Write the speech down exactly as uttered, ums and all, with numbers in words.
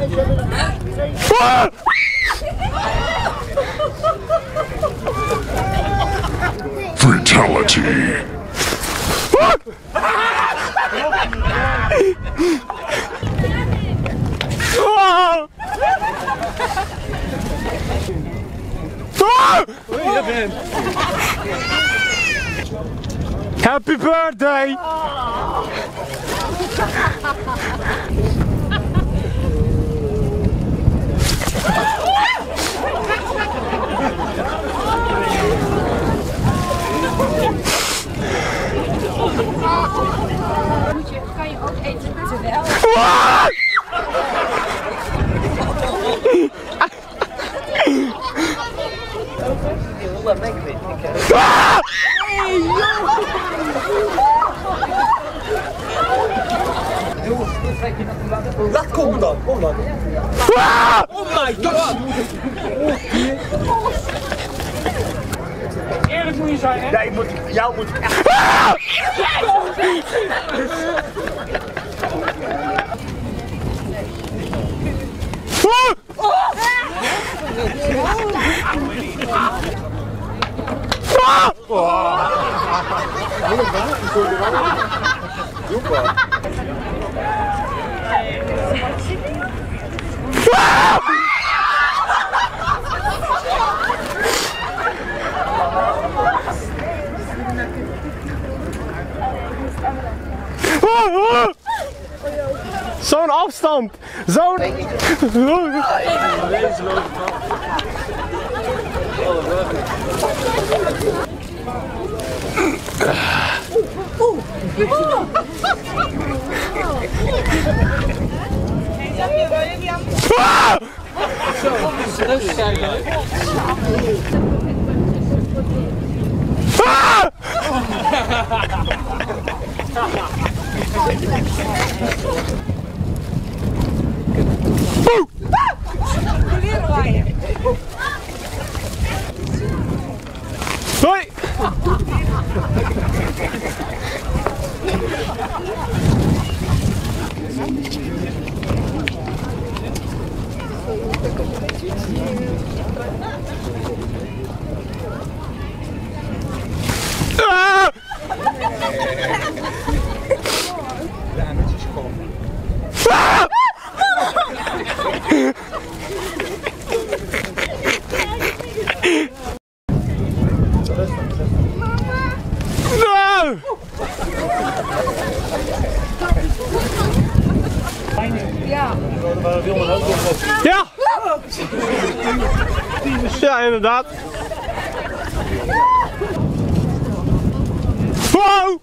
Fatality. Happy birthday! Kan je ook eten terwijl? Dat komt dan, kom dan. Oh my god! Eerlijk moet je zijn, hè? Nee, moet, jou moet ik echt... Zo'n afstand! Zo'n... Hoi! Ah! No! Ja. Ja! Ja, inderdaad. Wow!